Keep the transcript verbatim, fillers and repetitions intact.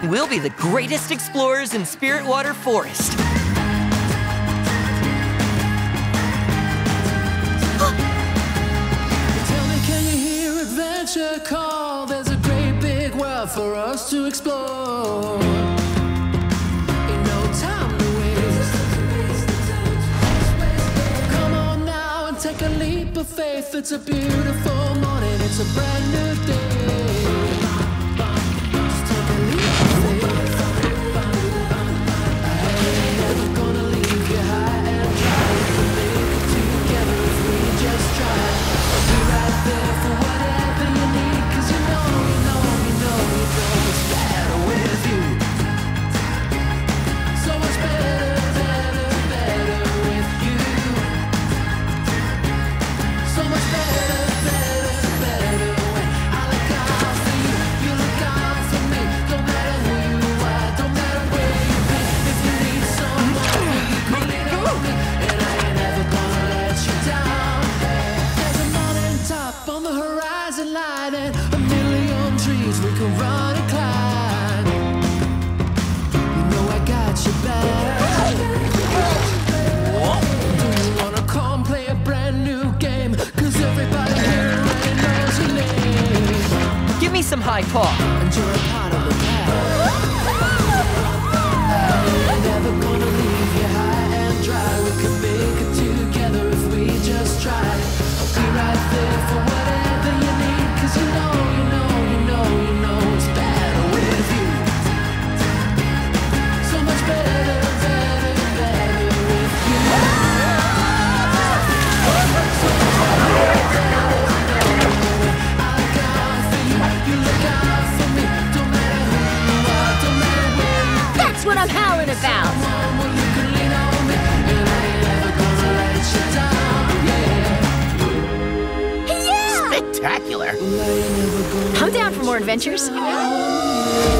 We'll be the greatest explorers in Spiritwater Forest. Tell me, can you hear adventure call? There's a great big world for us to explore. Ain't no time to waste. Come on now and take a leap of faith. It's a beautiful morning, it's a brand new day. Just take a leap of faith. I ain't never gonna leave you high and dry. We can make it together if we just try. I'll be right there for whatever you need. 'Cause you know, you know, you know, you know it's better with you. So much better, better, better with you. So much better, better, better when I look out for you. You look out for me. Don't matter who you are, don't matter where you've been. If you need someone, you can lean on me, and I ain't never gonna let you down. There's a mountain top on the horizon line, and a million trees we can run and climb. You know I got your back. Do you wanna come play a brand new game? 'Cause everybody here already knows your name. Give me some high paw. And you're a part of the pack. I ain't never gonna leave you high and dry. We can make it together if we just try. I'll be right there for whatever you need. 'Cause you know, you know, you know, you know it's better with you. So much better, better, better with you. So much better, better, better when I look out for you. You look out for me. Don't matter who you are, don't matter where you've been. That's what I'm howling about. Someone you can lean on me, and I ain't never gonna let you down. Yeah. Yeah! Spectacular. Well, I ain't never gonna I'm down for more adventures. let you down.